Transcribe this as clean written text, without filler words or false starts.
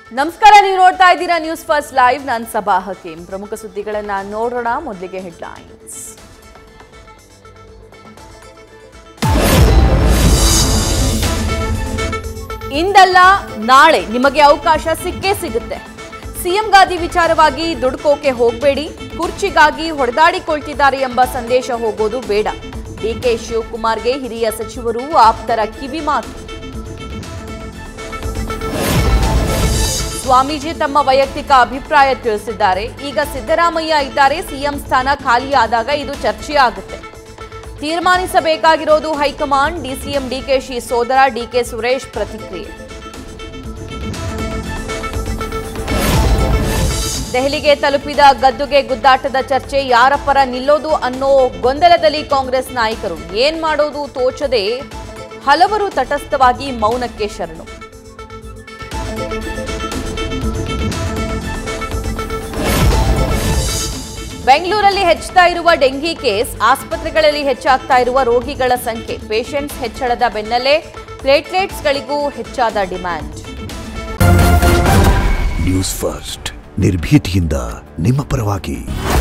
ನಮಸ್ಕಾರ, ನೀವು ನೋಡ್ತಾ ಇದ್ದೀರಾ ನ್ಯೂಸ್ ಫಸ್ಟ್ ಲೈವ್. ನಾನು ಸಬಾ ಹಕೀಂ. ಪ್ರಮುಖ ಸುದ್ದಿಗಳನ್ನ ನೋಡೋಣ. ಮೊದಲಿಗೆ ಹೆಡ್ಲೈನ್ಸ್. ಇಂದಲ್ಲ ನಾಳೆ ನಿಮಗೆ ಅವಕಾಶ ಸಿಕ್ಕೇ ಸಿಗುತ್ತೆ. ಸಿಎಂ ಗಾದಿ ವಿಚಾರವಾಗಿ ದುಡ್ಕೋಕೆ ಹೋಗಬೇಡಿ, ಕುರ್ಚಿಗಾಗಿ ಹೊಡೆದಾಡಿಕೊಳ್ತಿದ್ದಾರೆ ಎಂಬ ಸಂದೇಶ ಹೋಗೋದು ಬೇಡ. ಡಿಕೆ ಶಿವಕುಮಾರ್ಗೆ ಹಿರಿಯ ಸಚಿವರು ಆಪ್ತರ ಕಿವಿ ಮಾತು. ಸ್ವಾಮೀಜಿ ತಮ್ಮ ವೈಯಕ್ತಿಕ ಅಭಿಪ್ರಾಯ ತಿಳಿಸಿದ್ದಾರೆ. ಈಗ ಸಿದ್ದರಾಮಯ್ಯ ಇದ್ದಾರೆ, ಸಿಎಂ ಸ್ಥಾನ ಖಾಲಿಯಾದಾಗ ಇದು ಚರ್ಚೆಯಾಗುತ್ತೆ. ತೀರ್ಮಾನಿಸಬೇಕಾಗಿರೋದು ಹೈಕಮಾಂಡ್. ಡಿಸಿಎಂ ಡಿಕೆಶಿ ಸೋದರ ಡಿಕೆ ಸುರೇಶ್ ಪ್ರತಿಕ್ರಿಯೆ. ದೆಹಲಿಗೆ ತಲುಪಿದ ಗದ್ದುಗೆ ಗುದ್ದಾಟದ ಚರ್ಚೆ. ಯಾರ ಪರ ನಿಲ್ಲೋದು ಅನ್ನೋ ಗೊಂದಲದಲ್ಲಿ ಕಾಂಗ್ರೆಸ್ ನಾಯಕರು. ಏನ್ ಮಾಡೋದು ತೋಚದೆ ಹಲವರು ತಟಸ್ಥವಾಗಿ ಮೌನಕ್ಕೆ ಶರಣು. ಬೆಂಗಳೂರಲ್ಲಿ ಹೆಚ್ಚುತ್ತಾ ಇರುವ ಡೆಂಗಿ ಕೇಸ್, ಆಸ್ಪತ್ರೆಗಳಲ್ಲಿ ಹೆಚ್ಚಾಗ್ತಾ ಇರುವ ರೋಗಿಗಳ ಸಂಖ್ಯೆ, ಪೇಷಂಟ್ಸ್ ಹೆಚ್ಚಳದ ಬೆನ್ನಲ್ಲೇ ಪ್ಲೇಟ್ಲೆಟ್ಸ್ಗಳಿಗೂ ಹೆಚ್ಚಾದ ಡಿಮ್ಯಾಂಡ್. ನ್ಯೂಸ್ ಫಸ್ಟ್, ನಿರ್ಭೀತಿಯಿಂದ ನಿಮ್ಮ ಪರವಾಗಿ.